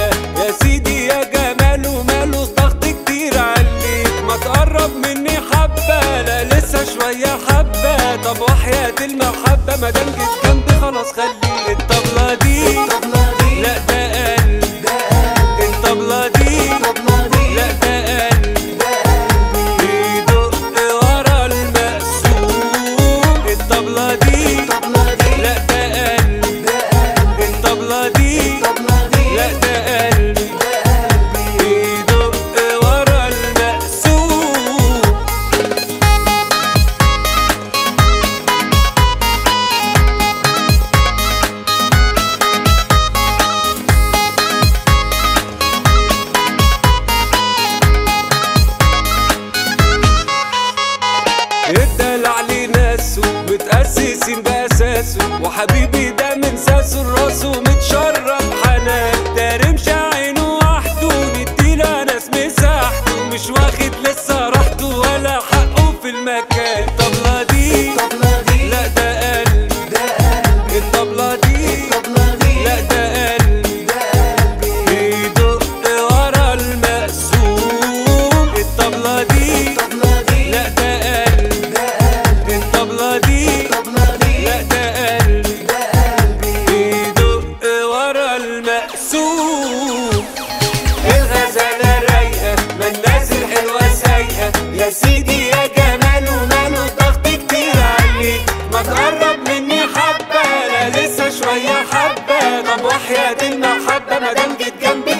رايقة يا سيدي يا جماله ماله ضغط كتير عليك، ما تقرب مني حبة لا لسه شوية حبة، طب وحياة المحبة مادام جيت جنبي خلاص خليك. الطبلة دي لا ده قلب، الطبلة دي لا ده قلب بيدق ورا المقسوم، الطبلة دي لا ده قلب، الطبلة دي لا ده قلب بيدق ورا المقسوم. الدلع ليه ناسه متأسسين بأساسه، وحبيبي ده من ساسه لراسه متشرب حنان، ده رمش عينه وحده نديله ناس مساحته، مش واخد لسه راحته ولا حقه في المكان. الطبلة دي لا ده قلب، الطبلة دي لا ده قلب بيدق ورا المقسوم، الطبلة دي لا ده قلب، الطبلة دي لا ده قلب بيدق ورا المقسوم. الغزالة رايقة ما الناس الحلوة سايقة يا سيدي يا جماله ماله ضغط كتير عليك، ما تقرب مني حبة لا لسه شوية حبة، طب وحياة المحبة مادام جيت جنبي